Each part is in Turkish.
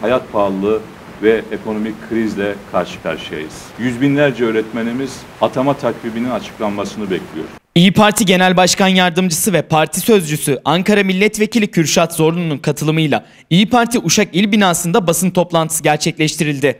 hayat pahalılığı ve ekonomik krizle karşı karşıyayız. Yüz binlerce öğretmenimiz atama takviminin açıklanmasını bekliyor. İYİ Parti Genel Başkan Yardımcısı ve Parti Sözcüsü Ankara Milletvekili Kürşat Zorlu'nun katılımıyla İYİ Parti Uşak İl Binası'nda basın toplantısı gerçekleştirildi.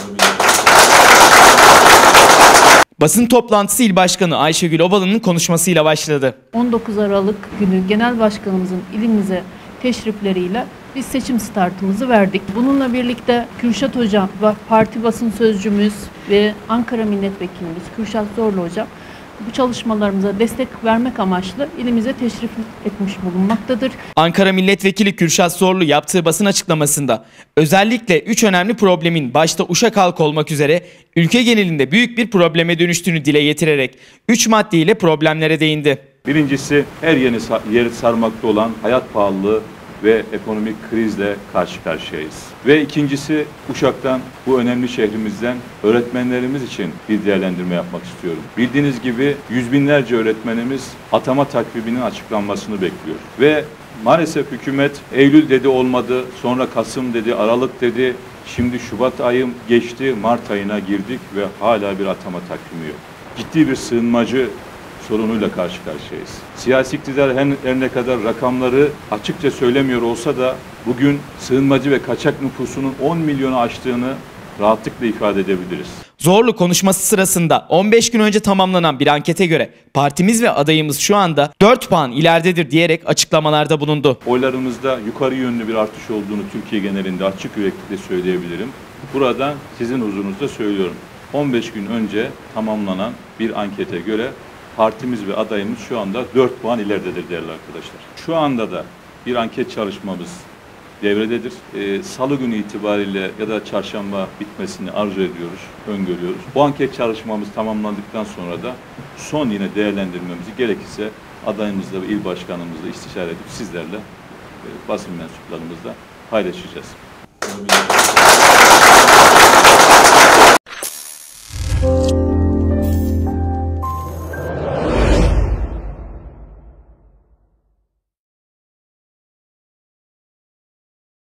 Basın toplantısı İl Başkanı Ayşegül Obalı'nın konuşmasıyla başladı. 19 Aralık günü Genel Başkanımızın ilimize teşrifleriyle biz seçim startımızı verdik. Bununla birlikte Kürşat Hocam, parti basın sözcümüz ve Ankara Milletvekilimiz Kürşat Zorlu Hocam bu çalışmalarımıza destek vermek amaçlı ilimize teşrif etmiş bulunmaktadır. Ankara Milletvekili Kürşat Zorlu yaptığı basın açıklamasında özellikle 3 önemli problemin başta Uşak halkı olmak üzere ülke genelinde büyük bir probleme dönüştüğünü dile getirerek 3 maddeyle problemlere değindi. Birincisi her yeri sarmakta olan hayat pahalılığı ve ekonomik krizle karşı karşıyayız. Ve ikincisi Uşak'tan, bu önemli şehrimizden öğretmenlerimiz için bir değerlendirme yapmak istiyorum. Bildiğiniz gibi yüz binlerce öğretmenimiz atama takviminin açıklanmasını bekliyor. Ve maalesef hükümet Eylül dedi olmadı, sonra Kasım dedi, Aralık dedi, şimdi Şubat ayı geçti, Mart ayına girdik ve hala bir atama takvimi yok. Ciddi bir sığınmacı sorunuyla karşı karşıyayız. Siyasi iktidar her ne kadar rakamları açıkça söylemiyor olsa da bugün sığınmacı ve kaçak nüfusunun 10 milyonu aştığını rahatlıkla ifade edebiliriz. Zorlu konuşması sırasında 15 gün önce tamamlanan bir ankete göre partimiz ve adayımız şu anda 4 puan ileridedir diyerek açıklamalarda bulundu. Oylarımızda yukarı yönlü bir artış olduğunu Türkiye genelinde açık yüreklilikle söyleyebilirim. Buradan sizin huzurunuzda söylüyorum. 15 gün önce tamamlanan bir ankete göre partimiz ve adayımız şu anda 4 puan ileridedir değerli arkadaşlar. Şu anda da bir anket çalışmamız devrededir. Salı günü itibariyle ya da çarşamba bitmesini arzu ediyoruz, öngörüyoruz. Bu anket çalışmamız tamamlandıktan sonra da son yine değerlendirmemizi gerekirse adayımızla ve il başkanımızla istişare edip sizlerle basın mensuplarımızla paylaşacağız.